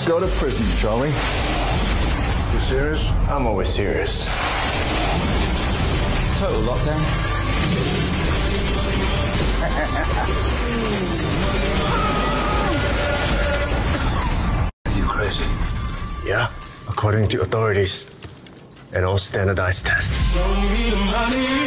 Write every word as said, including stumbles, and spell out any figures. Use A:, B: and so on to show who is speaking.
A: go to prison, Charlie.
B: You serious? I'm always serious.
C: Total lockdown.
B: Are you crazy? Yeah, according to authorities and all standardized tests.
D: Show me the money.